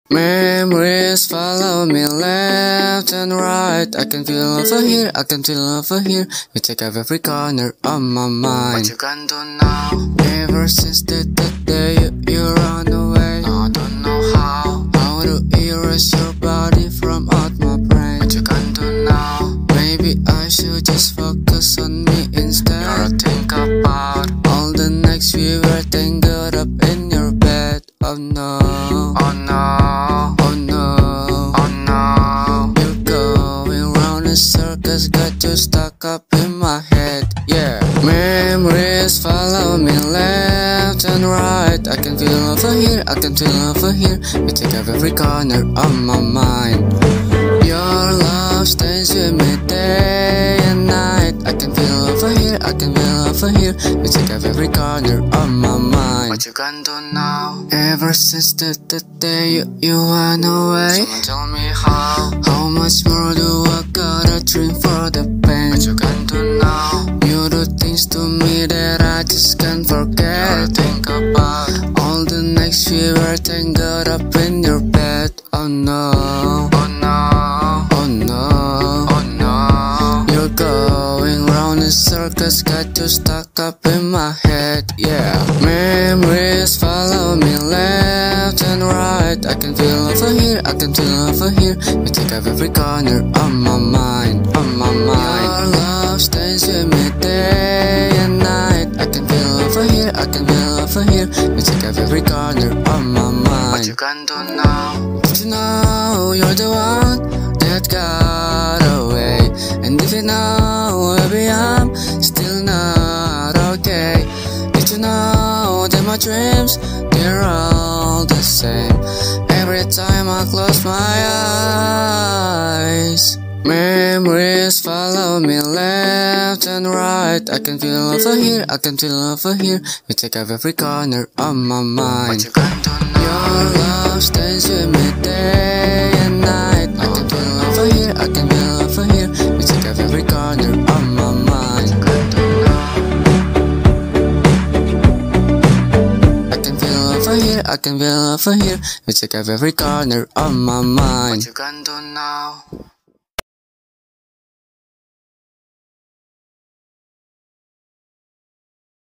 Memories follow me left and right. I can feel over here, I can feel over here. You take up every corner of my mind. What you gonna do now? Ever since the day you run away, I don't know how to erase your body from out my brain. What you gonna do now? Maybe I should just focus on me instead. Gotta think about all the nights we were tangled up in your bed. Oh no, oh no, oh no, oh no. You're going round in circles, got you stuck up in my head, yeah. Memories follow me left and right. I can feel over here, I can feel over here. You take up every corner of my mind. Your love stays with me day and night. I can feel over here, I can feel over here. You take up every corner of my mind. What you gonna do now? Ever since the day you went away, someone tell me how much more do I gotta dream for the pain? What you gonna do now? You do things to me that I just can't forget. Gotta think about all the nights we were tangled up in your bed. Oh no, oh no, oh no, oh no. You're going round in circles, got you stuck up in my head, yeah. Memories follow me left and right. I can feel over here, I can feel over here. You take up every corner of my mind, of my mind. Your love stays with me day and night. I can feel over here, I can feel over here. You take up every corner of my mind. What you gonna do now? Did you know you're the one that got away? And if you know, maybe I'm still not okay. Did you know that my dreams, they're all the same? Every time I close my eyes, memories follow me left and right. I can feel over here, I can feel over here. You take up every corner of my mind. What you gonna do now? Your love stays with me day and night. I can feel over here, I can feel over here. You take up every corner of my mind. What you gonna do now? I can feel over here, I can feel over here. You take up every corner of my mind. What you gonna do now?